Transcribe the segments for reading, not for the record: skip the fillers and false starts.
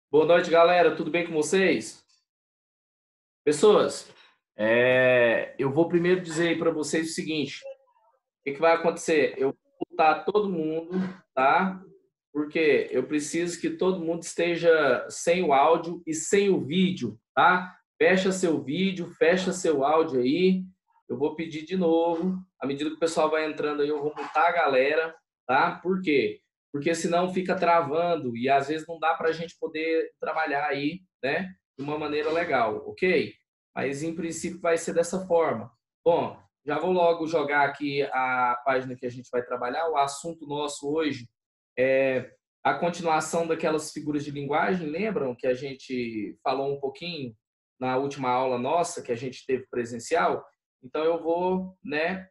Boa noite, galera. Tudo bem com vocês? Pessoas, eu vou primeiro dizer aí para vocês o seguinte: o que vai acontecer? Eu vou botar todo mundo, tá? Porque eu preciso que todo mundo esteja sem o áudio e sem o vídeo, tá? Fecha seu vídeo, fecha seu áudio aí. Eu vou pedir de novo. À medida que o pessoal vai entrando aí, eu vou botar a galera, tá? Por quê? Porque senão fica travando e às vezes não dá para a gente poder trabalhar aí, né? De uma maneira legal, ok? Mas em princípio vai ser dessa forma. Bom, já vou logo jogar aqui a página que a gente vai trabalhar. O assunto nosso hoje é a continuação daquelas figuras de linguagem. Lembram que a gente falou um pouquinho na última aula nossa, que a gente teve presencial? Então eu vou, né,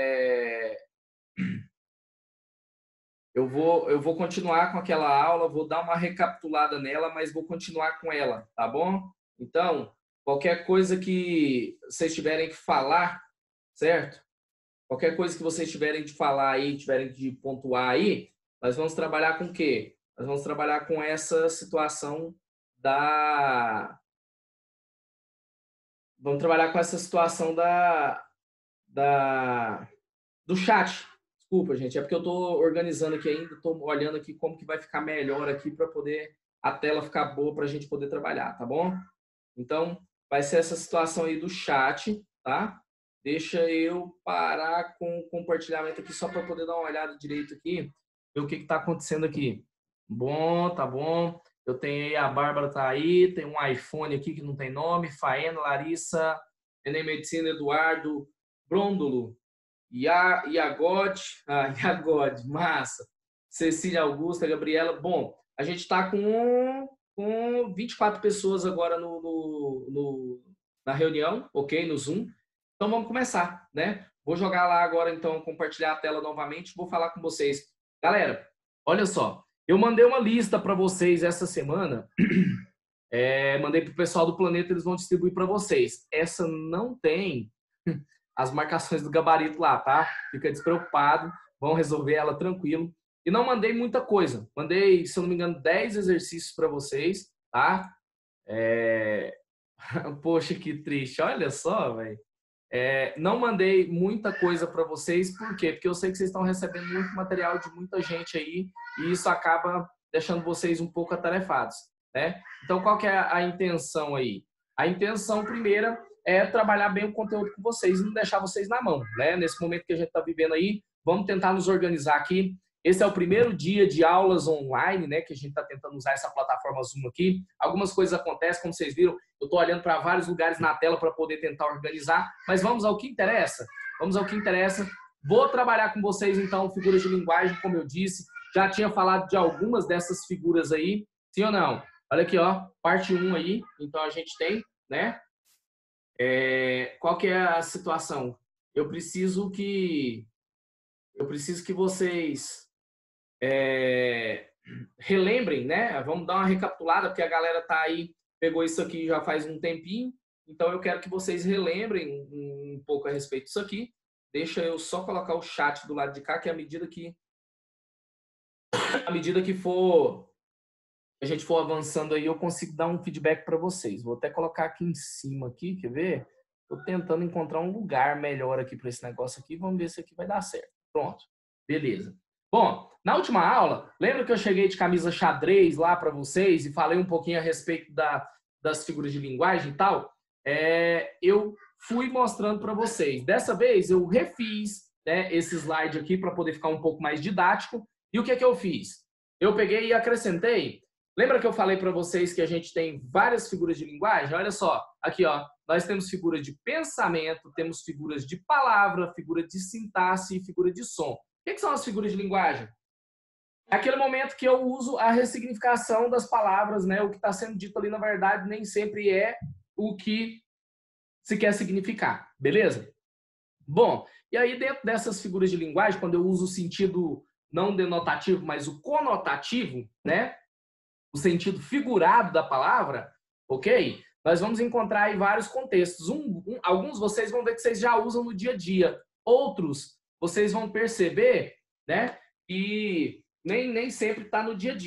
eu vou continuar com aquela aula, vou dar uma recapitulada nela, mas vou continuar com ela, tá bom? Então, qualquer coisa que vocês tiverem que falar, certo? Qualquer coisa que vocês tiverem de falar aí, tiverem de pontuar aí, nós vamos trabalhar com o quê? Nós vamos trabalhar com essa situação da. Vamos trabalhar com essa situação da do chat. Desculpa, gente, é porque eu estou organizando aqui ainda, estou olhando aqui como que vai ficar melhor aqui para poder a tela ficar boa para a gente poder trabalhar, tá bom? Então, vai ser essa situação aí do chat, tá? Deixa eu parar com o compartilhamento aqui só para poder dar uma olhada direito aqui, ver o que está acontecendo aqui. Bom, tá bom. Eu tenho aí, a Bárbara tá aí, tem um iPhone aqui que não tem nome, Faena, Larissa, Enem Medicina, Eduardo, Brôndolo, Iagode, Iagode, massa. Cecília Augusta, Gabriela. Bom, a gente está com 24 pessoas agora na reunião, ok? No Zoom. Então vamos começar, né? Vou jogar lá agora, então, compartilhar a tela novamente. Vou falar com vocês. Galera, olha só. Eu mandei uma lista para vocês essa semana. Mandei para o pessoal do Planeta, eles vão distribuir para vocês. Essa não tem as marcações do gabarito lá, tá? Fica despreocupado, vão resolver ela tranquilo. E não mandei muita coisa. Mandei, se eu não me engano, 10 exercícios para vocês, tá? Poxa, que triste. Olha só, velho. Não mandei muita coisa para vocês, por quê? Porque eu sei que vocês estão recebendo muito material de muita gente aí e isso acaba deixando vocês um pouco atarefados, né? Então, qual que é a intenção aí? A intenção primeira é trabalhar bem o conteúdo com vocês e não deixar vocês na mão, né? Nesse momento que a gente está vivendo aí, vamos tentar nos organizar aqui. Esse é o primeiro dia de aulas online, né? Que a gente está tentando usar essa plataforma Zoom aqui. Algumas coisas acontecem, como vocês viram, eu estou olhando para vários lugares na tela para poder tentar organizar, mas vamos ao que interessa. Vamos ao que interessa. Vou trabalhar com vocês, então, figuras de linguagem, como eu disse. Já tinha falado de algumas dessas figuras aí, sim ou não? Olha aqui, ó, parte 1 aí. Então, a gente tem, né? Qual que é a situação? Eu preciso que vocês relembrem, né? Vamos dar uma recapitulada, porque a galera tá aí, pegou isso aqui já faz um tempinho. Então eu quero que vocês relembrem um pouco a respeito disso aqui. Deixa eu só colocar o chat do lado de cá, que à medida que for a gente for avançando aí, eu consigo dar um feedback para vocês. Vou até colocar aqui em cima aqui, quer ver? Estou tentando encontrar um lugar melhor aqui para esse negócio aqui. Vamos ver se aqui vai dar certo. Pronto. Beleza. Bom, na última aula, lembra que eu cheguei de camisa xadrez lá para vocês e falei um pouquinho a respeito das figuras de linguagem e tal? Eu fui mostrando para vocês. Dessa vez, eu refiz, né, esse slide aqui para poder ficar um pouco mais didático. E o que é que eu fiz? Eu peguei e acrescentei. Lembra que eu falei para vocês que a gente tem várias figuras de linguagem? Olha só, aqui ó, nós temos figuras de pensamento, temos figuras de palavra, figura de sintaxe e figura de som. O que são as figuras de linguagem? É aquele momento que eu uso a ressignificação das palavras, né? O que está sendo dito ali, na verdade, nem sempre é o que se quer significar, beleza? Bom, e aí dentro dessas figuras de linguagem, quando eu uso o sentido não denotativo, mas o conotativo, né? O sentido figurado da palavra, ok? Nós vamos encontrar aí vários contextos. Alguns vocês vão ver que vocês já usam no dia a dia. Outros vocês vão perceber, né? E nem sempre está no dia a dia,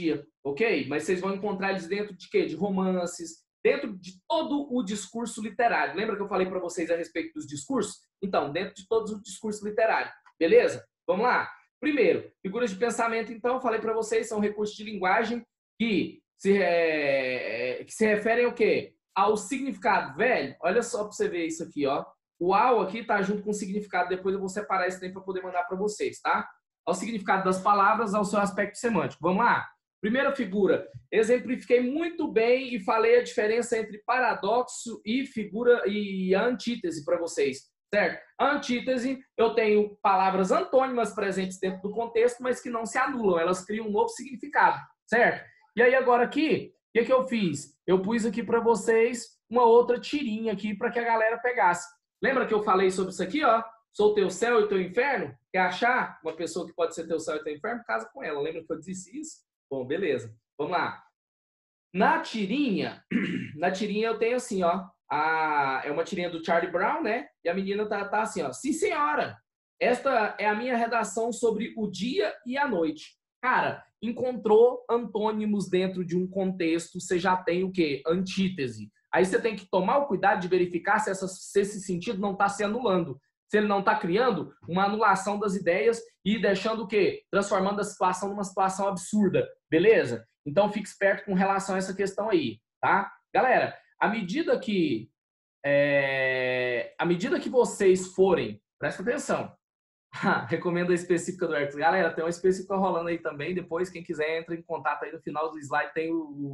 ok? Mas vocês vão encontrar eles dentro de quê? De romances, dentro de todo o discurso literário. Lembra que eu falei para vocês a respeito dos discursos? Então, dentro de todos os discursos literários. Beleza? Vamos lá. Primeiro, figuras de pensamento, então, eu falei para vocês, são recursos de linguagem que se referem ao quê? Ao significado. Velho, olha só para você ver isso aqui, ó. O ao aqui tá junto com o significado, depois eu vou separar isso daí para poder mandar para vocês, tá? Ao significado das palavras, ao seu aspecto semântico. Vamos lá? Primeira figura, exemplifiquei muito bem e falei a diferença entre paradoxo e figura e antítese para vocês, certo? A antítese, eu tenho palavras antônimas presentes dentro do contexto, mas que não se anulam, elas criam um novo significado, certo? E aí agora aqui, o que eu fiz? Eu pus aqui para vocês uma outra tirinha aqui para que a galera pegasse. Lembra que eu falei sobre isso aqui, ó? Sou teu céu e teu inferno? Quer achar uma pessoa que pode ser teu céu e teu inferno? Casa com ela. Lembra que eu disse isso? Bom, beleza. Vamos lá. Na tirinha eu tenho assim, ó. É uma tirinha do Charlie Brown, né? E a menina tá assim, ó. Sim, senhora. Esta é a minha redação sobre o dia e a noite. Cara, encontrou antônimos dentro de um contexto, você já tem o quê? Antítese. Aí você tem que tomar o cuidado de verificar se esse sentido não está se anulando. Se ele não está criando uma anulação das ideias e deixando o quê? Transformando a situação numa situação absurda. Beleza? Então fique esperto com relação a essa questão aí, tá? Galera, à medida que vocês forem, presta atenção. Recomendo a específica do Hercules. Galera, tem uma específica rolando aí também. Depois, quem quiser, entra em contato aí no final do slide. Tem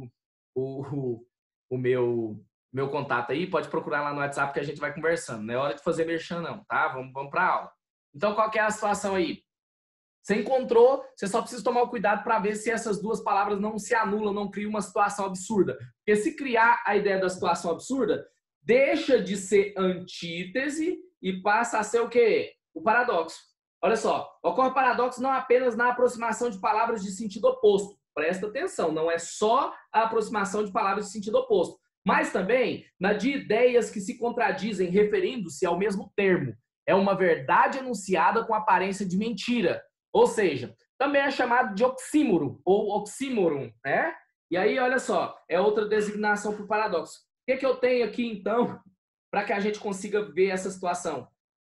o meu contato aí. Pode procurar lá no WhatsApp que a gente vai conversando. Não é hora de fazer merchan, não, tá? Vamos para a aula. Então, qual que é a situação aí? Você encontrou, você só precisa tomar o cuidado para ver se essas duas palavras não se anulam, não criam uma situação absurda. Porque se criar a ideia da situação absurda, deixa de ser antítese e passa a ser o quê? O paradoxo. Olha só, ocorre paradoxo não apenas na aproximação de palavras de sentido oposto. Presta atenção, não é só a aproximação de palavras de sentido oposto, mas também na de ideias que se contradizem referindo-se ao mesmo termo. É uma verdade enunciada com aparência de mentira. Ou seja, também é chamado de oxímoro ou oxímoron, né? E aí, olha só, é outra designação para o paradoxo. O que eu tenho aqui, então, para que a gente consiga ver essa situação?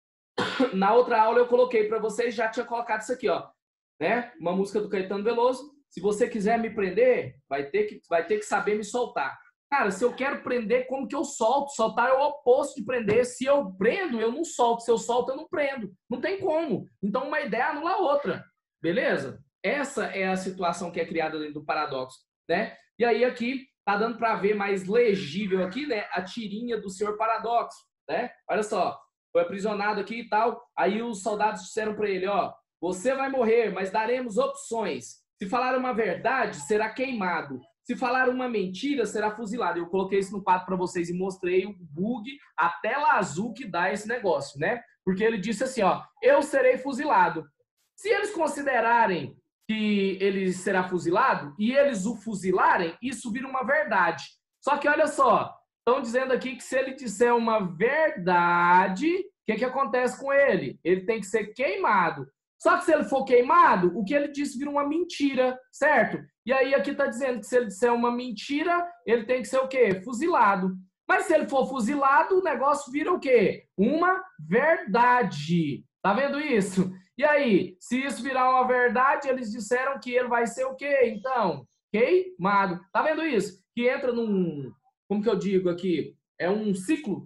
Na outra aula eu coloquei para vocês, já tinha colocado isso aqui, ó, né? Uma música do Caetano Veloso. Se você quiser me prender, vai ter que saber me soltar. Cara, se eu quero prender, como que eu solto? Soltar é o oposto de prender. Se eu prendo, eu não solto. Se eu solto, eu não prendo. Não tem como. Então, uma ideia anula a outra. Beleza? Essa é a situação que é criada dentro do paradoxo, né? E aí, aqui, tá dando para ver mais legível aqui, né? A tirinha do senhor paradoxo, né? Olha só. Foi aprisionado aqui e tal. Aí os soldados disseram para ele, ó, você vai morrer, mas daremos opções. Se falar uma verdade, será queimado. Se falar uma mentira, será fuzilado. Eu coloquei isso no quadro para vocês e mostrei o bug, a tela azul que dá esse negócio, né? Porque ele disse assim, ó, eu serei fuzilado. Se eles considerarem que ele será fuzilado e eles o fuzilarem, isso vira uma verdade. Só que olha só, estão dizendo aqui que se ele disser uma verdade, o que acontece com ele? Ele tem que ser queimado. Só que se ele for queimado, o que ele disse vira uma mentira, certo? E aí aqui está dizendo que se ele disser uma mentira, ele tem que ser o quê? Fuzilado. Mas se ele for fuzilado, o negócio vira o quê? Uma verdade. Tá vendo isso? E aí, se isso virar uma verdade, eles disseram que ele vai ser o quê? Então, queimado. Tá vendo isso? Que entra num, como que eu digo aqui? É um ciclo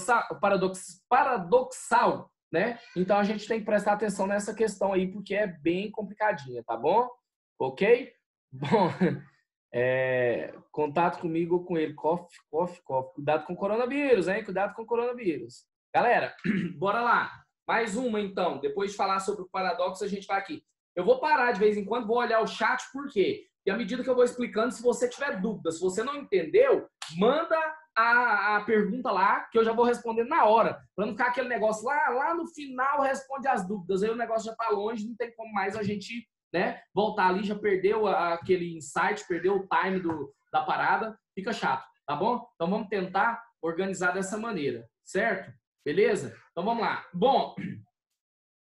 paradoxal, né? Então a gente tem que prestar atenção nessa questão aí, porque é bem complicadinha, tá bom? Ok? Bom, contato comigo ou com ele. Cof. Cuidado com o coronavírus, hein? Cuidado com o coronavírus. Galera, bora lá. Mais uma, então. Depois de falar sobre o paradoxo, a gente vai aqui. Eu vou parar de vez em quando, vou olhar o chat, por quê? E à medida que eu vou explicando, se você tiver dúvida, se você não entendeu, manda a pergunta lá, que eu já vou responder na hora. Para não ficar aquele negócio lá no final, responde as dúvidas. Aí o negócio já está longe, não tem como mais a gente, né, voltar ali, já perdeu aquele insight, perdeu o time da parada, fica chato, tá bom? Então vamos tentar organizar dessa maneira, certo? Beleza? Então vamos lá. Bom,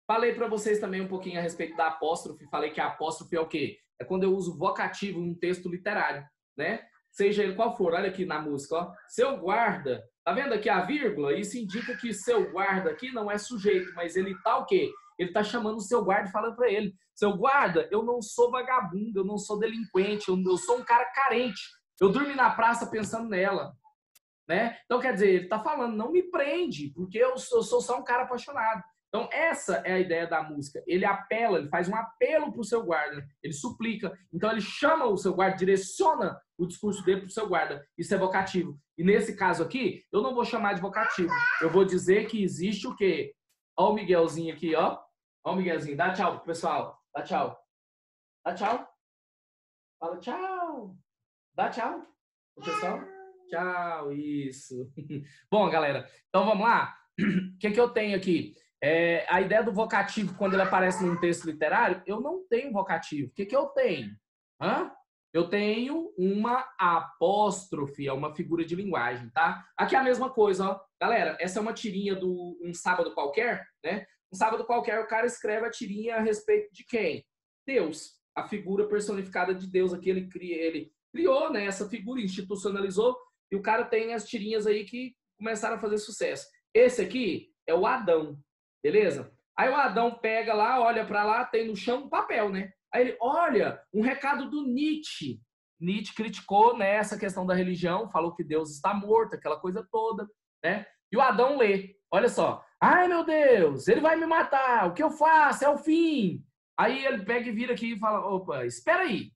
Falei para vocês também um pouquinho a respeito da apóstrofe. Falei que a apóstrofe é o quê? É quando eu uso vocativo em um texto literário, né? Seja ele qual for. Olha aqui na música, ó. Seu guarda. Tá vendo aqui a vírgula? Isso indica que seu guarda aqui não é sujeito, mas ele tá o quê? Ele tá chamando o seu guarda e falando para ele: seu guarda, eu não sou vagabundo, eu não sou delinquente, eu sou um cara carente. Eu dormi na praça pensando nela, né? Então, quer dizer, ele está falando, não me prende, porque eu sou só um cara apaixonado. Então, essa é a ideia da música. Ele apela, ele faz um apelo para o seu guarda, ele suplica. Então, ele chama o seu guarda, direciona o discurso dele para o seu guarda. Isso é vocativo. E nesse caso aqui, eu não vou chamar de vocativo. Eu vou dizer que existe o quê? Ó o Miguelzinho aqui, ó. Ó o Miguelzinho. Dá tchau pro pessoal. Dá tchau. Dá tchau. Fala tchau. Dá tchau pro pessoal. Tchau, isso. Bom, galera, então vamos lá. O que eu tenho aqui? A ideia do vocativo, quando ele aparece num texto literário, eu não tenho vocativo. O que eu tenho? Eu tenho uma apóstrofe, é uma figura de linguagem, tá? Aqui é a mesma coisa, ó. Galera, essa é uma tirinha do Um Sábado Qualquer, né? Um sábado qualquer, o cara escreve a tirinha a respeito de quem? Deus. A figura personificada de Deus aqui, ele criou, né, essa figura, institucionalizou, e o cara tem as tirinhas aí que começaram a fazer sucesso. Esse aqui é o Adão, beleza? Aí o Adão pega lá, olha para lá, tem no chão um papel, né? Aí ele, olha, um recado do Nietzsche. Nietzsche criticou, né, essa questão da religião, falou que Deus está morto, aquela coisa toda, né? E o Adão lê, olha só. Ai, meu Deus, ele vai me matar, o que eu faço? É o fim. Aí ele pega e vira aqui e fala, opa, espera aí.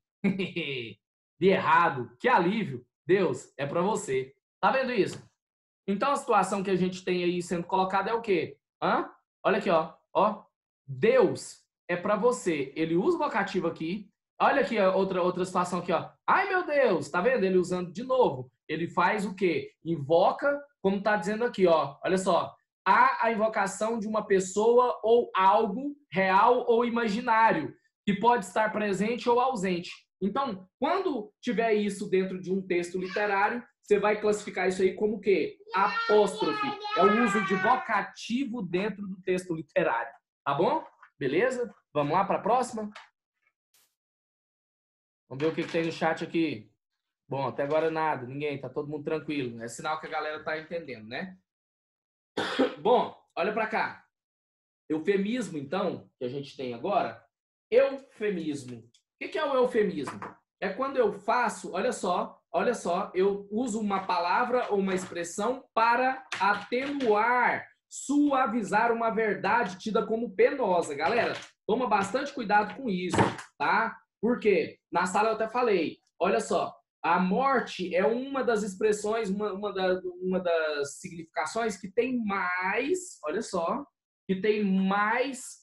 De errado, que alívio. Deus, é para você. Tá vendo isso? Então a situação que a gente tem aí sendo colocada é o quê? Olha aqui, ó. Deus é para você. Ele usa o vocativo aqui. Olha aqui a outra situação aqui, ó. Ai, meu Deus, tá vendo? Ele usando de novo. Ele faz o quê? Invoca, como tá dizendo aqui, ó. Olha só. Há a invocação de uma pessoa ou algo real ou imaginário, que pode estar presente ou ausente. Então, quando tiver isso dentro de um texto literário, você vai classificar isso aí como o quê? Apóstrofe. É o uso de vocativo dentro do texto literário. Tá bom? Beleza? Vamos lá para a próxima? Vamos ver o que tem no chat aqui. Bom, até agora nada, ninguém, tá todo mundo tranquilo. É sinal que a galera tá entendendo, né? Bom, olha para cá. Eufemismo, então, que a gente tem agora. Eufemismo. O que é o eufemismo? É quando eu faço, olha só, eu uso uma palavra ou uma expressão para atenuar, suavizar uma verdade tida como penosa. Galera, toma bastante cuidado com isso, tá? Porque na sala eu até falei, olha só, a morte é uma das expressões, uma das significações que tem mais, olha só, que tem mais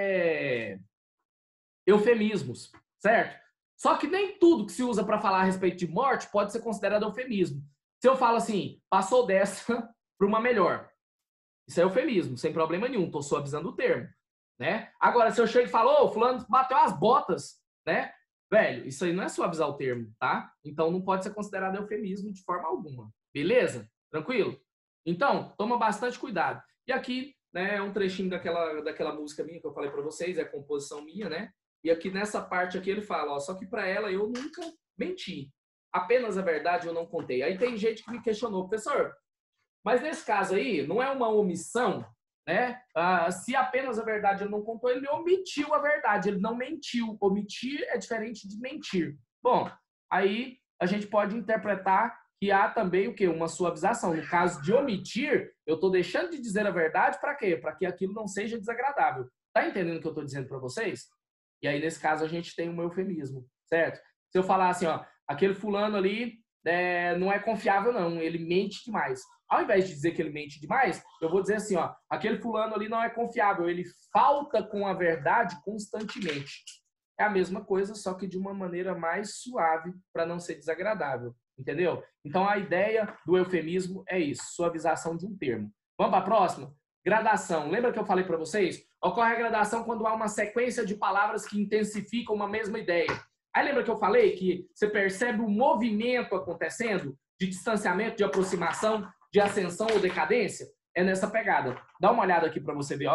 eufemismos, certo? Só que nem tudo que se usa para falar a respeito de morte pode ser considerado eufemismo. Se eu falo assim, passou dessa para uma melhor, isso é eufemismo, sem problema nenhum, estou suavizando o termo, né? Agora, se eu chego e falo, ô, fulano bateu as botas, né? Velho, isso aí não é suavizar o termo, tá? Então não pode ser considerado eufemismo de forma alguma. Beleza? Tranquilo? Então, toma bastante cuidado. E aqui, né, é um trechinho daquela música minha que eu falei para vocês, é composição minha, né? E aqui nessa parte aqui ele fala, ó, só que para ela eu nunca menti. Apenas a verdade eu não contei. Aí tem gente que me questionou, professor, mas nesse caso aí, não é uma omissão, né? Se apenas a verdade ele não contou, ele omitiu a verdade, ele não mentiu. Omitir é diferente de mentir. Bom, aí a gente pode interpretar que há também o quê? Uma suavização. No caso de omitir, eu estou deixando de dizer a verdade para quê? Para que aquilo não seja desagradável. Tá entendendo o que eu estou dizendo para vocês? E aí, nesse caso, a gente tem um eufemismo, certo? Se eu falar assim, ó, aquele fulano ali não é confiável, não, ele mente demais. Ao invés de dizer que ele mente demais, eu vou dizer assim, ó, aquele fulano ali não é confiável, ele falta com a verdade constantemente. É a mesma coisa, só que de uma maneira mais suave, para não ser desagradável, entendeu? Então, a ideia do eufemismo é isso, suavização de um termo. Vamos para a próxima? Gradação. Lembra que eu falei para vocês? Ocorre a gradação quando há uma sequência de palavras que intensificam uma mesma ideia. Aí lembra que eu falei que você percebe um movimento acontecendo de distanciamento, de aproximação, de ascensão ou decadência? É nessa pegada. Dá uma olhada aqui para você ver, ó.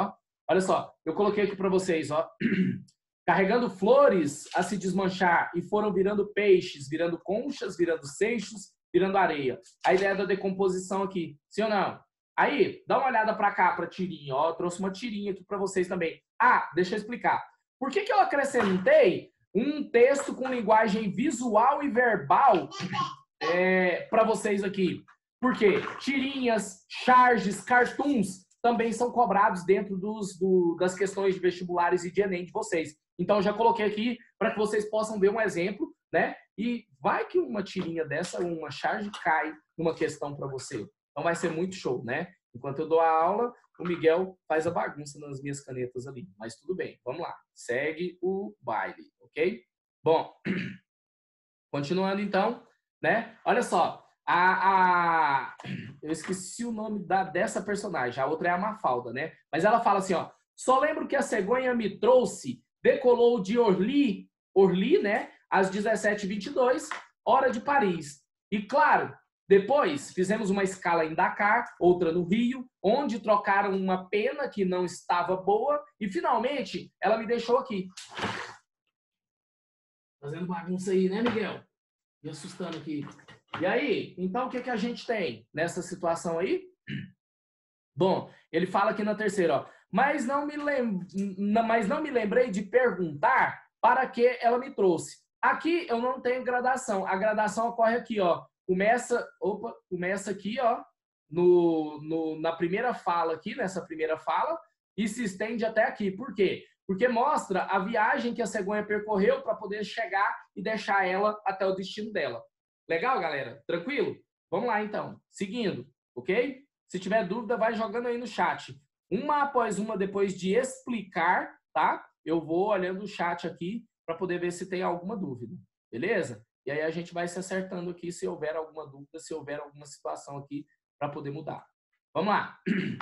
Olha só, eu coloquei aqui para vocês, ó. Carregando flores a se desmanchar e foram virando peixes, virando conchas, virando seixos, virando areia. A ideia da decomposição aqui, sim ou não? Aí, dá uma olhada para cá, para tirinha, ó. Eu trouxe uma tirinha aqui para vocês também. Ah, deixa eu explicar. Por que eu acrescentei um texto com linguagem visual e verbal para vocês aqui? Porque tirinhas, charges, cartoons também são cobrados dentro das questões de vestibulares e de Enem de vocês. Então, eu já coloquei aqui para que vocês possam ver um exemplo, né? E vai que uma tirinha dessa, uma charge, cai numa questão para você. Então, vai ser muito show, né? Enquanto eu dou a aula, o Miguel faz a bagunça nas minhas canetas ali. Mas tudo bem, vamos lá. Segue o baile, ok? Bom, continuando então, né? Olha só. Eu esqueci o nome dessa personagem. A outra é a Mafalda, né? Mas ela fala assim, ó. Só lembro que a cegonha me trouxe, decolou de Orly, né? Às 17h22, hora de Paris. E claro, depois fizemos uma escala em Dakar, outra no Rio, onde trocaram uma pena que não estava boa e finalmente ela me deixou aqui. Fazendo bagunça aí, né, Miguel? Me assustando aqui. E aí, então o que a gente tem nessa situação aí? Bom, ele fala aqui na terceira, ó. Mas não me lembrei de perguntar para que ela me trouxe. Aqui eu não tenho gradação. A gradação ocorre aqui, ó. Começa aqui, ó, na primeira fala aqui, nessa primeira fala, e se estende até aqui. Por quê? Porque mostra a viagem que a cegonha percorreu para poder chegar e deixar ela até o destino dela. Legal, galera? Tranquilo? Vamos lá, então. Seguindo, ok? Se tiver dúvida, vai jogando aí no chat. Uma após uma, depois de explicar, tá? Eu vou olhando o chat aqui para poder ver se tem alguma dúvida. Beleza? E aí a gente vai se acertando aqui se houver alguma dúvida, se houver alguma situação aqui para poder mudar. Vamos lá.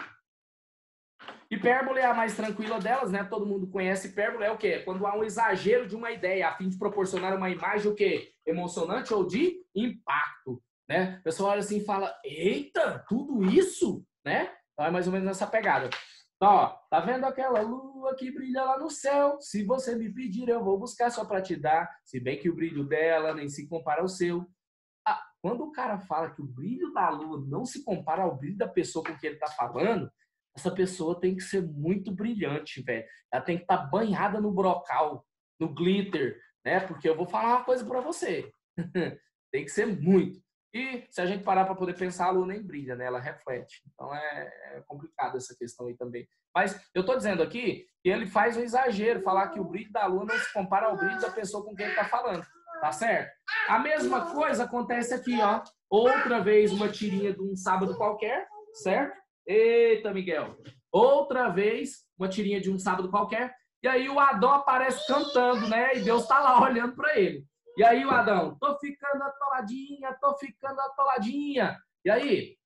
Hipérbole é a mais tranquila delas, né? Todo mundo conhece hipérbole. É o quê? Quando há um exagero de uma ideia, a fim de proporcionar uma imagem, o quê? Emocionante ou de impacto, né? O pessoal olha assim e fala, eita, tudo isso? Né? Então é mais ou menos nessa pegada. Então, ó, tá vendo aquela lua que brilha lá no céu? Se você me pedir, eu vou buscar só para te dar. Se bem que o brilho dela nem se compara ao seu. Ah, quando o cara fala que o brilho da lua não se compara ao brilho da pessoa com quem ele tá falando, essa pessoa tem que ser muito brilhante, velho. Ela tem que estar banhada no brocal, no glitter, né? Porque eu vou falar uma coisa para você. Tem que ser muito. E se a gente parar para poder pensar, a lua nem brilha, né? Ela reflete. Então é complicado essa questão aí também. Mas eu tô dizendo aqui que ele faz um exagero, falar que o brilho da lua não se compara ao brilho da pessoa com quem ele tá falando. Tá certo? A mesma coisa acontece aqui, ó. Outra vez uma tirinha de um sábado qualquer, certo? Eita, Miguel. Outra vez, uma tirinha de um sábado qualquer. E aí o Adão aparece cantando, né? E Deus tá lá olhando para ele. E aí o Adão, tô ficando atoladinha, tô ficando atoladinha. E aí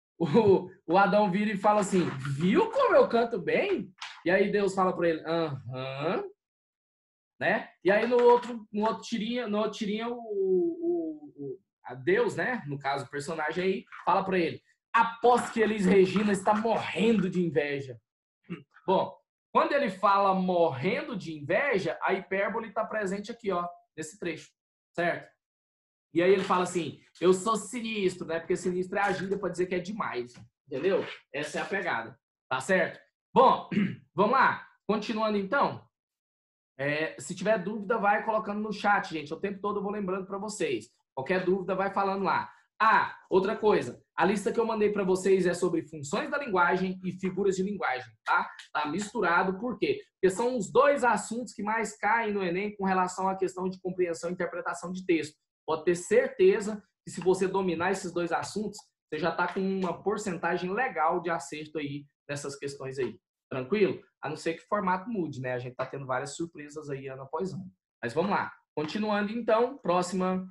o Adão vira e fala assim, viu como eu canto bem? E aí Deus fala para ele, aham. Né? E aí no outro tirinha a Deus, né? No caso, o personagem aí, fala para ele, aposto que Elis Regina está morrendo de inveja. Bom, quando ele fala morrendo de inveja, a hipérbole está presente aqui, ó, nesse trecho, certo? E aí ele fala assim, eu sou sinistro, né? Porque sinistro é a gíria para dizer que é demais, entendeu? Essa é a pegada, tá certo? Bom, vamos lá. Continuando então. Se tiver dúvida, vai colocando no chat, gente. O tempo todo eu vou lembrando para vocês. Qualquer dúvida, vai falando lá. Ah, outra coisa. A lista que eu mandei para vocês é sobre funções da linguagem e figuras de linguagem, tá? Tá misturado. Por quê? Porque são os dois assuntos que mais caem no Enem com relação à questão de compreensão e interpretação de texto. Pode ter certeza que se você dominar esses dois assuntos, você já está com uma porcentagem legal de acerto aí nessas questões aí. Tranquilo? A não ser que o formato mude, né? A gente tá tendo várias surpresas aí ano após ano. Mas vamos lá. Continuando então, próxima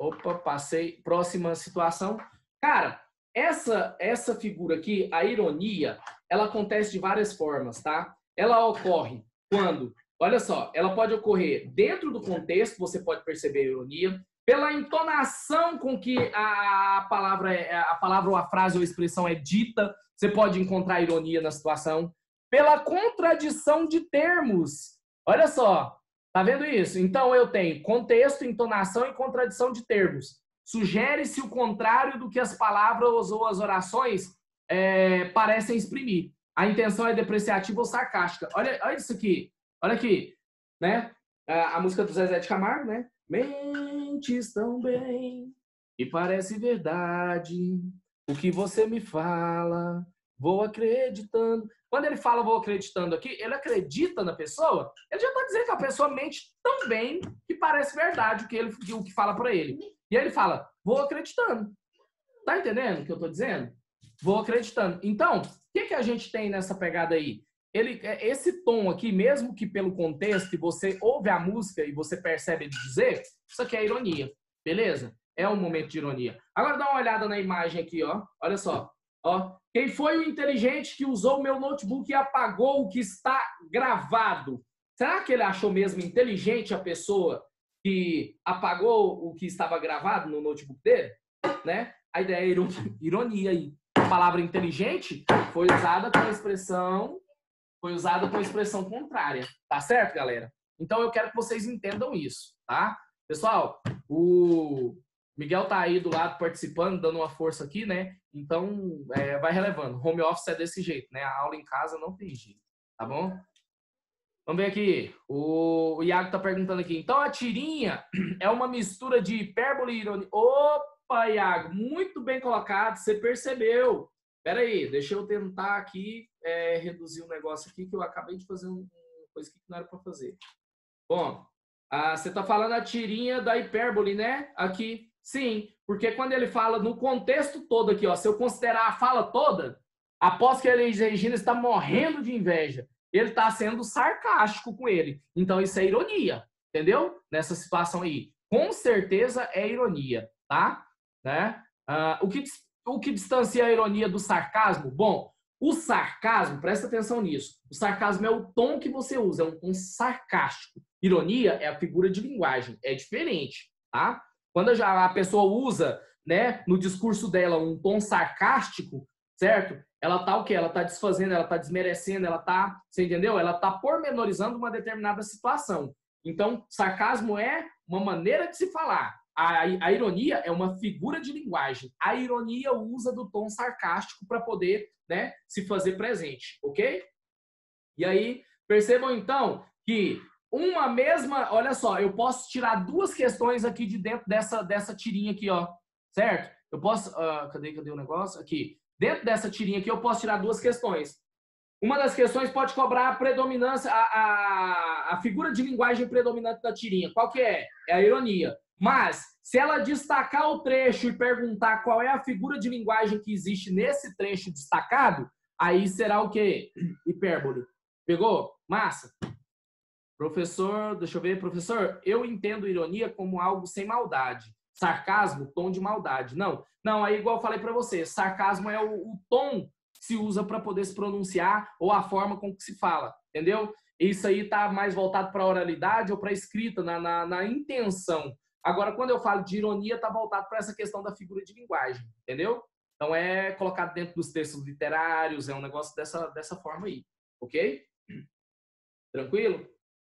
situação. Cara, essa figura aqui, a ironia, ela acontece de várias formas, tá? Ela ocorre quando, olha só, ela pode ocorrer dentro do contexto, você pode perceber a ironia, pela entonação com que a palavra ou a frase ou a expressão é dita, você pode encontrar ironia na situação. pela contradição de termos. Olha só, tá vendo isso? Então eu tenho contexto, entonação e contradição de termos. Sugere-se o contrário do que as palavras ou as orações parecem exprimir. A intenção é depreciativa ou sarcástica. Olha isso aqui. Olha aqui, né? A música do Zezé de Camargo, né? Mentes tão bem e parece verdade o que você me fala, vou acreditando. Quando ele fala vou acreditando aqui, ele acredita na pessoa, ele já está dizendo que a pessoa mente tão bem que parece verdade o que fala para ele. E aí ele fala, vou acreditando. Tá entendendo o que eu estou dizendo? Vou acreditando. Então, o que a gente tem nessa pegada aí? Esse tom aqui, mesmo que pelo contexto, que você ouve a música e você percebe ele dizer, isso aqui é ironia, beleza? É um momento de ironia. Agora dá uma olhada na imagem aqui, ó. Olha só. Ó. Quem foi o inteligente que usou o meu notebook e apagou o que está gravado? Será que ele achou mesmo inteligente a pessoa que apagou o que estava gravado no notebook dele? Né? A ideia é ironia aí. A palavra inteligente foi usada com a expressão contrária. Tá certo, galera? Então eu quero que vocês entendam isso, tá? Pessoal, o Miguel tá aí do lado participando, dando uma força aqui, né? Então, vai relevando. Home office é desse jeito, né? A aula em casa não tem jeito, tá bom? Vamos ver aqui. O Iago tá perguntando aqui. Então, a tirinha é uma mistura de hipérbole e ironia. Opa, Iago, muito bem colocado. Você percebeu. Pera aí, deixa eu tentar aqui reduzir um negócio aqui que eu acabei de fazer uma coisa que não era para fazer. Bom, você tá falando a tirinha da hipérbole, né? Aqui. Sim, porque quando ele fala no contexto todo aqui, ó, se eu considerar a fala toda, após que a Elis Regina está morrendo de inveja, ele está sendo sarcástico com ele. Então isso é ironia, entendeu? Nessa situação aí. Com certeza é ironia, tá? Né? O que distancia a ironia do sarcasmo? Bom, o sarcasmo, presta atenção nisso, o sarcasmo é o tom que você usa, é um tom sarcástico. Ironia é a figura de linguagem, é diferente, tá? Quando a pessoa usa, né, no discurso dela um tom sarcástico, certo? Ela tá o quê? Ela tá desfazendo, ela tá desmerecendo, ela tá, você entendeu? Ela tá pormenorizando uma determinada situação. Então, sarcasmo é uma maneira de se falar. A ironia é uma figura de linguagem. A ironia usa do tom sarcástico para poder, né, se fazer presente, ok? E aí, percebam então que uma mesma, olha só, eu posso tirar duas questões aqui de dentro dessa tirinha aqui, ó, certo? Eu posso, cadê o negócio? Aqui. Dentro dessa tirinha aqui eu posso tirar duas questões. Uma das questões pode cobrar a predominância, a figura de linguagem predominante da tirinha. Qual que é? É a ironia. Mas, se ela destacar o trecho e perguntar qual é a figura de linguagem que existe nesse trecho destacado, aí será o quê? Hipérbole. Pegou? Massa. Professor, deixa eu ver, professor, eu entendo ironia como algo sem maldade. Sarcasmo, tom de maldade. Não, aí igual eu falei para você, sarcasmo é o tom que se usa para poder se pronunciar ou a forma com que se fala, entendeu? Isso aí tá mais voltado para a oralidade ou para a escrita, na intenção. Agora, quando eu falo de ironia, tá voltado para essa questão da figura de linguagem, entendeu? Então é colocado dentro dos textos literários, é um negócio dessa forma aí, ok? Tranquilo?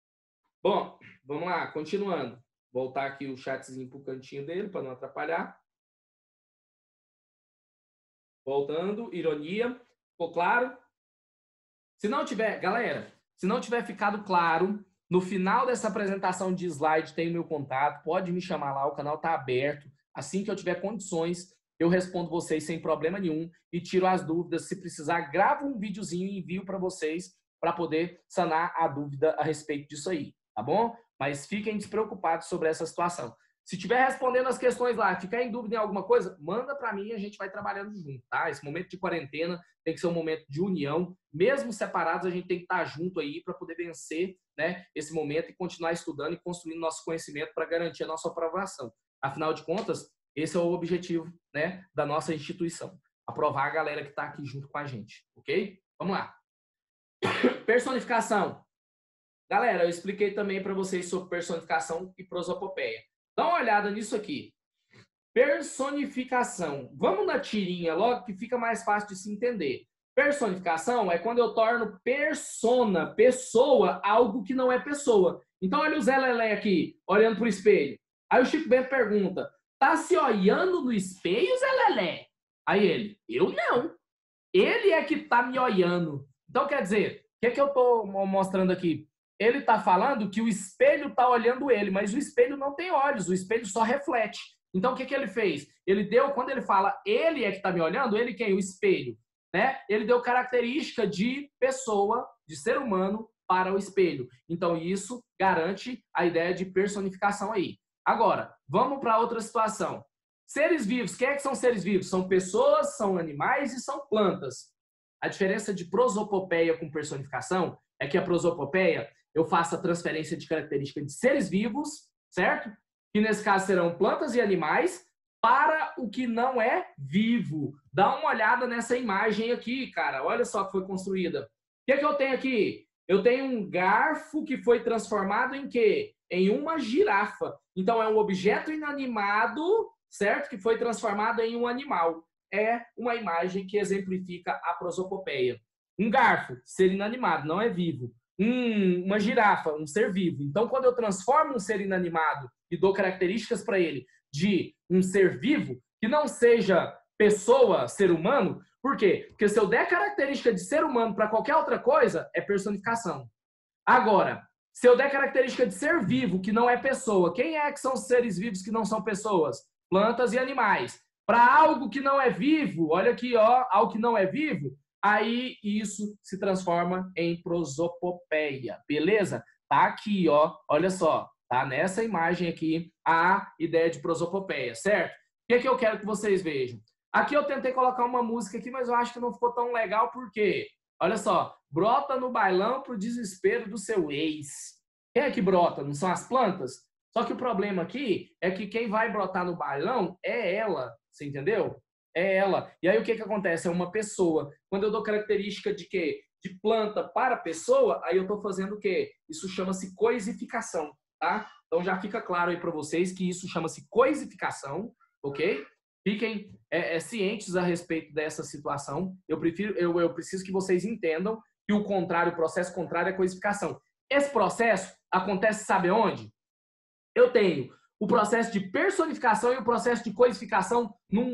Bom, vamos lá, continuando. Voltar aqui o chatzinho pro cantinho dele, para não atrapalhar. Voltando, ironia. Ficou claro? Se não tiver, galera, se não tiver ficado claro, no final dessa apresentação de slide tem o meu contato, pode me chamar lá, o canal tá aberto. Assim que eu tiver condições, eu respondo vocês sem problema nenhum e tiro as dúvidas. Se precisar, gravo um videozinho e envio para vocês para poder sanar a dúvida a respeito disso aí. Tá bom? Mas fiquem despreocupados sobre essa situação. Se estiver respondendo as questões lá, ficar em dúvida em alguma coisa, manda para mim e a gente vai trabalhando junto, tá? Esse momento de quarentena tem que ser um momento de união. Mesmo separados, a gente tem que estar junto aí para poder vencer, né, esse momento e continuar estudando e construindo nosso conhecimento para garantir a nossa aprovação. Afinal de contas, esse é o objetivo, né, da nossa instituição. Aprovar a galera que está aqui junto com a gente, ok? Vamos lá. Personificação. Galera, eu expliquei também para vocês sobre personificação e prosopopeia. Dá uma olhada nisso aqui. Personificação. Vamos na tirinha logo que fica mais fácil de se entender. Personificação é quando eu torno persona, pessoa, algo que não é pessoa. Então, olha o Zé Lelé aqui, olhando para o espelho. Aí o Chico Bento pergunta, tá se olhando no espelho, Zé Lelé? Aí ele, eu não. Ele é que tá me olhando. Então, quer dizer, o que eu tô mostrando aqui? Ele tá falando que o espelho tá olhando ele, mas o espelho não tem olhos, o espelho só reflete. Então, o que ele fez? Ele deu, quando ele fala ele é que tá me olhando, ele quem? O espelho. Né? Ele deu característica de pessoa, de ser humano, para o espelho. Então, isso garante a ideia de personificação aí. Agora, vamos para outra situação. Seres vivos, quem é que são seres vivos? São pessoas, são animais e são plantas. A diferença de prosopopeia com personificação é que a prosopopeia eu faço a transferência de característica de seres vivos, certo? Que nesse caso serão plantas e animais, para o que não é vivo. Dá uma olhada nessa imagem aqui, cara. Olha só que foi construída. O que eu tenho aqui? Eu tenho um garfo que foi transformado em quê? Em uma girafa. Então, é um objeto inanimado, certo? Que foi transformado em um animal. É uma imagem que exemplifica a prosopopeia. Um garfo, ser inanimado, não é vivo. Uma girafa, um ser vivo. Então, quando eu transformo um ser inanimado e dou características para ele de um ser vivo, que não seja pessoa, ser humano, por quê? Porque se eu der característica de ser humano para qualquer outra coisa, é personificação. Agora, se eu der característica de ser vivo, que não é pessoa, quem é que são os seres vivos que não são pessoas? Plantas e animais. Para algo que não é vivo, olha aqui, ó, algo que não é vivo, aí isso se transforma em prosopopeia, beleza? Tá aqui, ó, olha só, tá nessa imagem aqui a ideia de prosopopeia, certo? O que eu quero que vocês vejam? Aqui eu tentei colocar uma música aqui, mas eu acho que não ficou tão legal, porque, olha só, brota no bailão pro desespero do seu ex. Quem é que brota? Não são as plantas? Só que o problema aqui é que quem vai brotar no bailão é ela, você entendeu? É ela. E aí o que acontece? É uma pessoa. Quando eu dou característica de quê? De planta para pessoa, aí eu estou fazendo o quê? Isso chama-se coisificação, tá? Então já fica claro aí para vocês que isso chama-se coisificação, ok? Fiquem cientes a respeito dessa situação. Eu preciso que vocês entendam que o contrário, o processo contrário é coisificação. Esse processo acontece, sabe onde? Eu tenho o processo de personificação e o processo de coisificação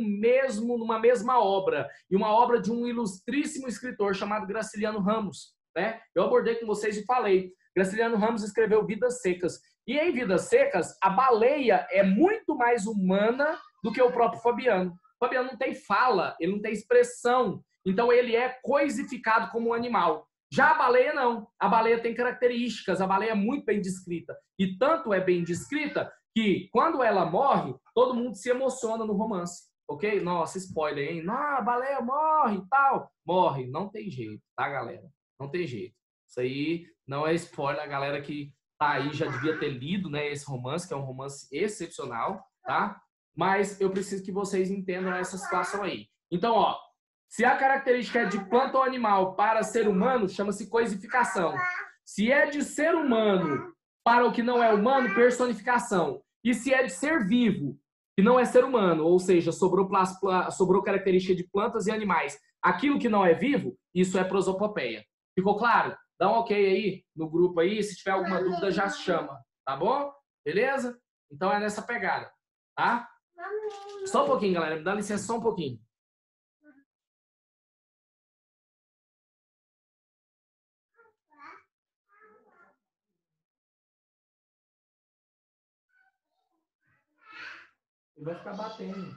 numa mesma obra. E uma obra de um ilustríssimo escritor chamado Graciliano Ramos. Né? Eu abordei com vocês e falei. Graciliano Ramos escreveu Vidas Secas. E em Vidas Secas, a baleia é muito mais humana do que o próprio Fabiano. O Fabiano não tem fala, ele não tem expressão. Então ele é coisificado como um animal. Já a baleia não. A baleia tem características, a baleia é muito bem descrita. E tanto é bem descrita que quando ela morre, todo mundo se emociona no romance. Ok? Nossa, spoiler, hein? Não, a baleia morre e tal. Morre. Não tem jeito, tá, galera? Não tem jeito. Isso aí não é spoiler. A galera que tá aí já devia ter lido, né, esse romance, que é um romance excepcional, tá? Mas eu preciso que vocês entendam essa situação aí. Então, ó, se a característica é de planta ou animal para ser humano, chama-se coisificação. Se é de ser humano para o que não é humano, personificação. E se é de ser vivo, que não é ser humano, ou seja, sobrou característica de plantas e animais, aquilo que não é vivo, isso é prosopopeia. Ficou claro? Dá um ok aí no grupo aí, se tiver alguma dúvida já chama, tá bom? Beleza? Então é nessa pegada, tá? Só um pouquinho, galera, me dá licença só um pouquinho. Ele vai ficar batendo.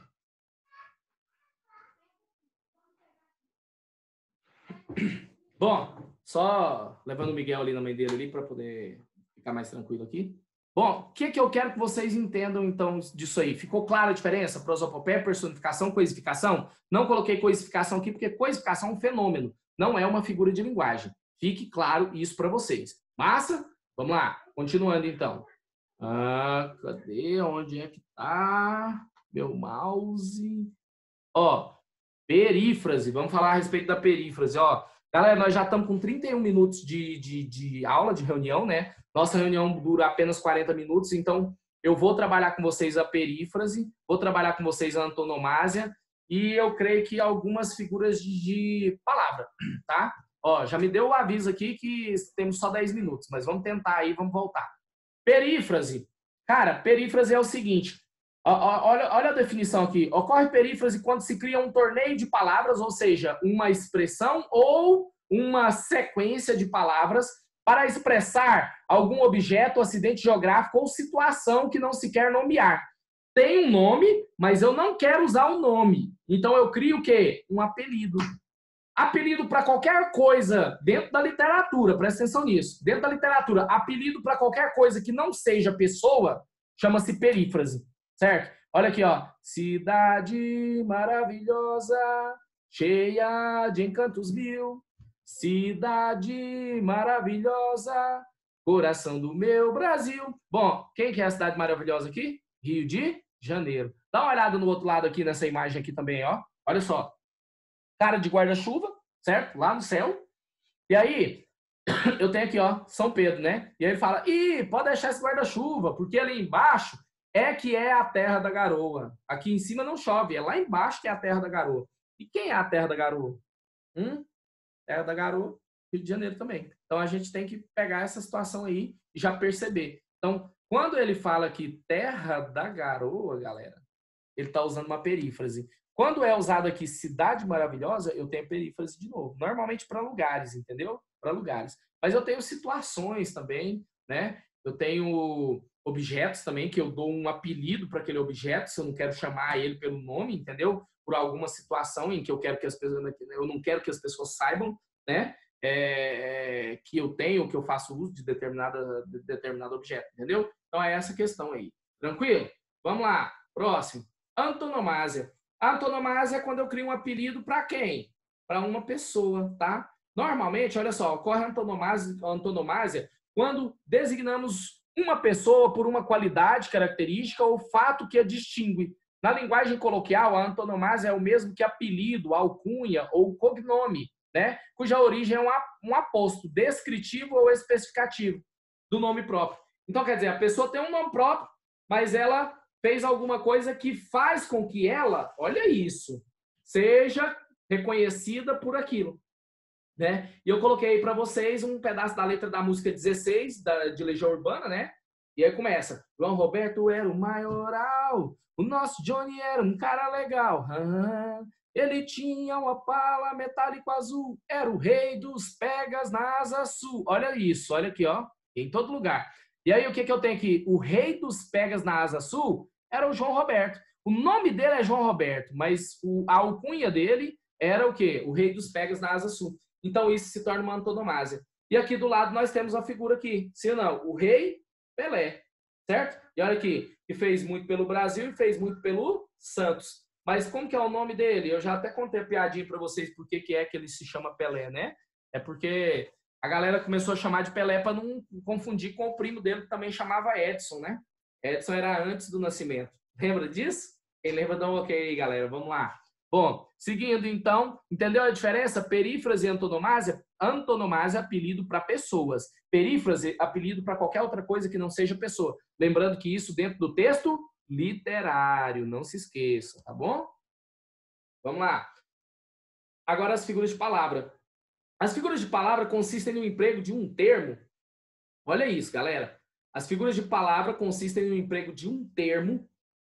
Bom, só levando o Miguel ali na mãe dele ali para poder ficar mais tranquilo aqui. Bom, o que eu quero que vocês entendam então disso aí? Ficou clara a diferença? Prosopopeia, personificação, coisificação? Não coloquei coisificação aqui porque coisificação é um fenômeno, não é uma figura de linguagem. Fique claro isso para vocês. Massa? Vamos lá, continuando então. Cadê? Onde é que tá meu mouse? Ó, perífrase. Vamos falar a respeito da perífrase. Ó, galera, nós já estamos com 31 minutos de aula, de reunião, né? Nossa reunião dura apenas 40 minutos, então eu vou trabalhar com vocês a perífrase, vou trabalhar com vocês a antonomásia e eu creio que algumas figuras de palavra, tá? Ó, já me deu o aviso aqui que temos só 10 minutos, mas vamos tentar aí, vamos voltar. Perífrase. Cara, perífrase é o seguinte, olha a definição aqui. Ocorre perífrase quando se cria um torneio de palavras, ou seja, uma expressão ou uma sequência de palavras para expressar algum objeto, acidente geográfico ou situação que não se quer nomear. Tem um nome, mas eu não quero usar o nome. Então eu crio o quê? Um apelido. Apelido para qualquer coisa dentro da literatura, presta atenção nisso. Dentro da literatura, apelido para qualquer coisa que não seja pessoa, chama-se perífrase, certo? Olha aqui, ó. Cidade maravilhosa, cheia de encantos mil. Cidade maravilhosa, coração do meu Brasil. Bom, quem que é a cidade maravilhosa aqui? Rio de Janeiro. Dá uma olhada no outro lado aqui, nessa imagem aqui também, ó. Olha só. Cara de guarda-chuva, certo? Lá no céu. E aí, eu tenho aqui, ó, São Pedro, né? E aí ele fala, pode deixar esse guarda-chuva, porque ali embaixo é que é a terra da garoa. Aqui em cima não chove, é lá embaixo que é a terra da garoa. E quem é a terra da garoa? Terra da garoa, Rio de Janeiro também. Então a gente tem que pegar essa situação aí e já perceber. Então, quando ele fala que terra da garoa, galera, ele está usando uma perífrase. Quando é usado aqui cidade maravilhosa, eu tenho perífrase de novo. Normalmente para lugares, entendeu? Para lugares. Mas eu tenho situações também, né? Eu tenho objetos também, que eu dou um apelido para aquele objeto, se eu não quero chamar ele pelo nome, entendeu? Por alguma situação em que eu quero que as pessoas, eu não quero que as pessoas saibam, né? Que eu tenho, que eu faço uso de determinado objeto, entendeu? Então é essa questão aí. Tranquilo? Vamos lá. Próximo. Antonomásia. Antonomásia é quando eu crio um apelido para quem? Para uma pessoa, tá? Normalmente, olha só, ocorre antonomásia quando designamos uma pessoa por uma qualidade, característica ou fato que a distingue. Na linguagem coloquial, a antonomásia é o mesmo que apelido, alcunha ou cognome, né? Cuja origem é um aposto descritivo ou especificativo do nome próprio. Então, quer dizer, a pessoa tem um nome próprio, mas ela fez alguma coisa que faz com que ela, olha isso, seja reconhecida por aquilo, né? E eu coloquei para vocês um pedaço da letra da música 16, de Legião Urbana, né? E aí começa, João Roberto era o maioral, o nosso Johnny era um cara legal, ele tinha uma pala metálico azul, era o rei dos pegas na asa sul. Olha isso, olha aqui, ó, em todo lugar. E aí o que eu tenho aqui? O rei dos pegas na asa sul era o João Roberto. O nome dele é João Roberto, mas a alcunha dele era o quê? O rei dos pegas na asa sul. Então isso se torna uma antonomásia. E aqui do lado nós temos a figura aqui, se não, o rei Pelé, certo? E olha aqui, que fez muito pelo Brasil e fez muito pelo Santos. Mas como que é o nome dele? Eu já até contei a piadinha para vocês por que é que ele se chama Pelé, né? É porque a galera começou a chamar de Pelé para não confundir com o primo dele que também chamava Edson, né? Edson era antes do nascimento. Lembra disso? Quem lembra, dá um ok aí, galera. Vamos lá. Bom, seguindo então, entendeu a diferença? Perífrase e antonomásia. Antonomásia é apelido para pessoas. Perífrase, apelido para qualquer outra coisa que não seja pessoa. Lembrando que isso dentro do texto literário, não se esqueça, tá bom? Vamos lá. Agora as figuras de palavra. As figuras de palavra consistem no emprego de um termo. Olha isso, galera. As figuras de palavra consistem no emprego de um termo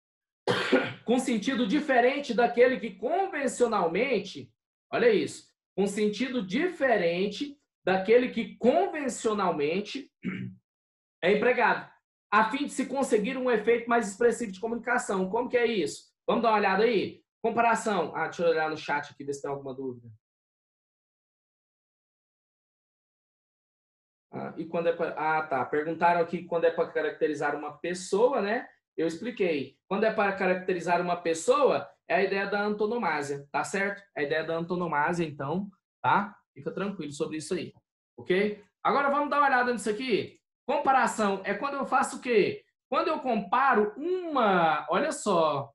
com sentido diferente daquele que convencionalmente, olha isso, com sentido diferente daquele que convencionalmente é empregado, a fim de se conseguir um efeito mais expressivo de comunicação. Como que é isso? Vamos dar uma olhada aí? Comparação. Deixa eu olhar no chat aqui, ver se tem alguma dúvida. E quando é pra... tá. Perguntaram aqui quando é para caracterizar uma pessoa, né? Eu expliquei. Quando é para caracterizar uma pessoa, é a ideia da antonomásia, tá certo? É a ideia da antonomásia, então, tá? Fica tranquilo sobre isso aí, ok? Agora vamos dar uma olhada nisso aqui. Comparação é quando eu faço o quê? Quando eu comparo olha só,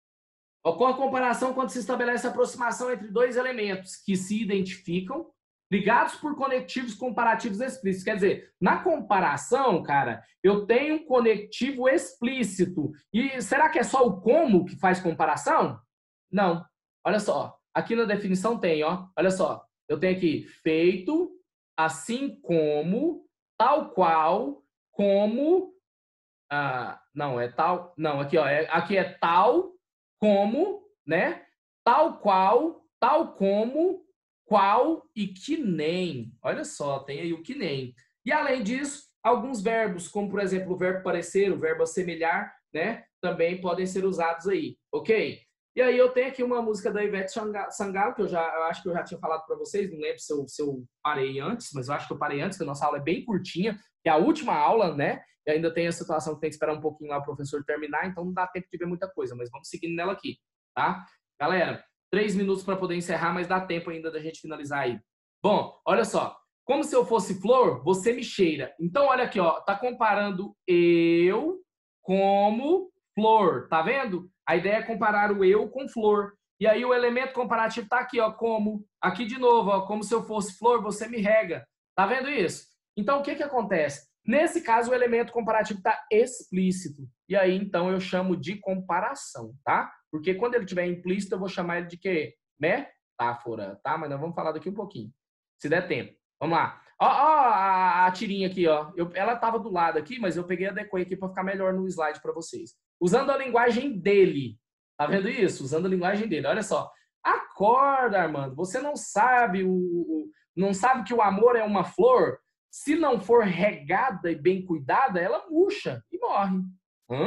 ocorre comparação quando se estabelece aproximação entre dois elementos que se identificam, ligados por conectivos comparativos explícitos. Quer dizer, na comparação, cara, eu tenho um conectivo explícito. E será que é só o como que faz comparação? Não. Olha só, aqui na definição tem, ó. Olha só, eu tenho aqui feito, assim como, tal qual, como... não, é tal... Não, aqui, ó. Aqui é tal, como, né? Tal qual, tal como, qual e que nem. Olha só, tem aí o que nem. E além disso, alguns verbos, como por exemplo o verbo parecer, o verbo assemelhar, né? Também podem ser usados aí, ok? E aí eu tenho aqui uma música da Ivete Sangalo, que eu acho que eu já tinha falado para vocês, não lembro se eu parei antes, mas eu acho que eu parei antes, que a nossa aula é bem curtinha, que é a última aula, né? E ainda tem a situação que tem que esperar um pouquinho lá o professor terminar, então não dá tempo de ver muita coisa, mas vamos seguindo nela aqui, tá? Galera, 3 minutos para poder encerrar, mas dá tempo ainda da gente finalizar aí. Bom, olha só. Como se eu fosse flor, você me cheira. Então, olha aqui, ó. Tá comparando eu como flor. Tá vendo? A ideia é comparar o eu com flor. E aí o elemento comparativo tá aqui, ó. Como. Aqui de novo, ó. Como se eu fosse flor, você me rega. Tá vendo isso? Então, o que que acontece? Nesse caso, o elemento comparativo está explícito. E aí, então, eu chamo de comparação, tá? Porque quando ele estiver implícito, eu vou chamar ele de quê? Metáfora, tá? Mas nós vamos falar daqui um pouquinho, se der tempo. Vamos lá. Ó, a tirinha aqui, ó. Ela estava do lado aqui, mas eu peguei a adequei aqui para ficar melhor no slide para vocês. Usando a linguagem dele. Tá vendo isso? Usando a linguagem dele. Olha só. Acorda, Armando. Você não sabe não sabe que o amor é uma flor? Se não for regada e bem cuidada, ela murcha e morre. Hã?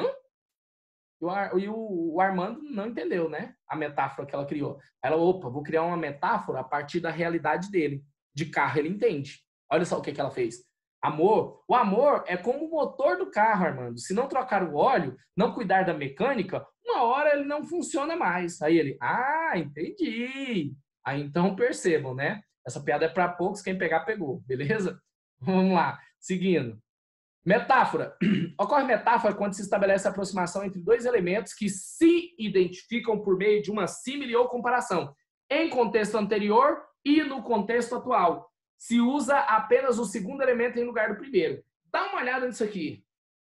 E o Armando não entendeu, né? A metáfora que ela criou. Ela, opa, vou criar uma metáfora a partir da realidade dele. De carro ele entende. Olha só o que ela fez. Amor. O amor é como o motor do carro, Armando. Se não trocar o óleo, não cuidar da mecânica, uma hora ele não funciona mais. Aí ele, entendi. Aí então percebam, né? Essa piada é para poucos, quem pegar, pegou. Beleza? Vamos lá. Seguindo. Metáfora. Ocorre metáfora quando se estabelece a aproximação entre dois elementos que se identificam por meio de uma símile ou comparação, em contexto anterior e no contexto atual. Se usa apenas o segundo elemento em lugar do primeiro. Dá uma olhada nisso aqui.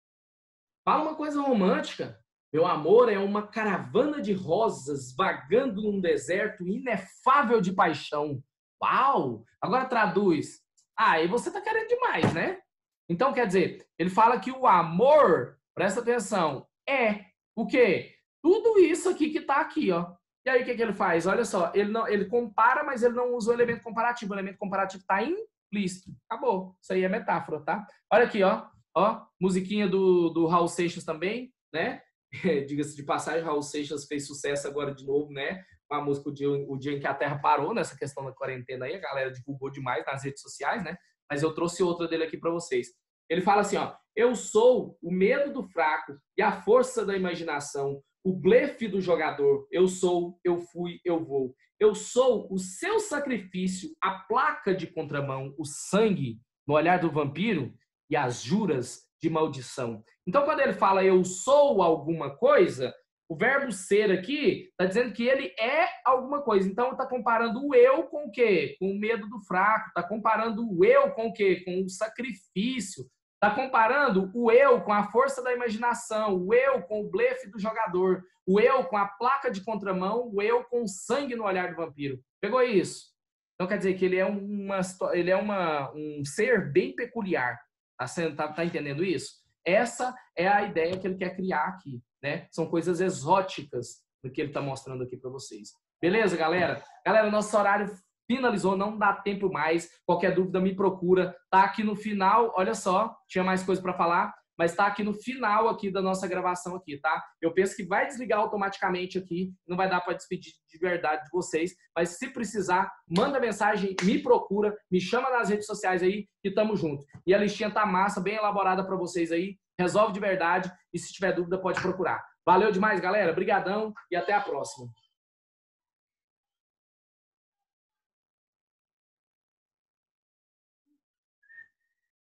Fala uma coisa romântica. Meu amor é uma caravana de rosas vagando num deserto inefável de paixão. Uau! Agora traduz. Aí você tá querendo demais, né? Então, quer dizer, ele fala que o amor, presta atenção, é o quê? Tudo isso aqui que tá aqui, ó. E aí, o que que ele faz? Olha só, ele compara, mas ele não usa o elemento comparativo. O elemento comparativo tá implícito. Acabou. Isso aí é metáfora, tá? Olha aqui, ó. Ó, musiquinha do Raul Seixas também, né? Diga-se de passagem, Raul Seixas fez sucesso agora de novo, né? Com a música o dia em que a Terra parou, nessa questão da quarentena aí. A galera divulgou demais nas redes sociais, né? Mas eu trouxe outra dele aqui para vocês. Ele fala assim, ó, eu sou o medo do fraco e a força da imaginação, o blefe do jogador, eu sou, eu fui, eu vou. Eu sou o seu sacrifício, a placa de contramão, o sangue no olhar do vampiro e as juras de maldição. Então, quando ele fala eu sou alguma coisa, o verbo ser aqui está dizendo que ele é alguma coisa. Então, está comparando o eu com o quê? Com o medo do fraco. Está comparando o eu com o quê? Com o sacrifício. Está comparando o eu com a força da imaginação, o eu com o blefe do jogador, o eu com a placa de contramão, o eu com o sangue no olhar do vampiro. Pegou isso? Então, quer dizer que ele é um ser bem peculiar. Tá entendendo isso? Essa é a ideia que ele quer criar aqui, né? São coisas exóticas do que ele está mostrando aqui para vocês. Beleza, galera? Galera, nosso horário finalizou, não dá tempo mais. Qualquer dúvida me procura. Tá aqui no final, olha só, tinha mais coisa para falar, mas tá aqui no final aqui da nossa gravação aqui, tá? Eu penso que vai desligar automaticamente aqui, não vai dar para despedir de verdade de vocês, mas se precisar, manda mensagem, me procura, me chama nas redes sociais aí e tamo junto. E a listinha tá massa, bem elaborada para vocês aí, resolve de verdade e se tiver dúvida pode procurar. Valeu demais, galera, brigadão e até a próxima.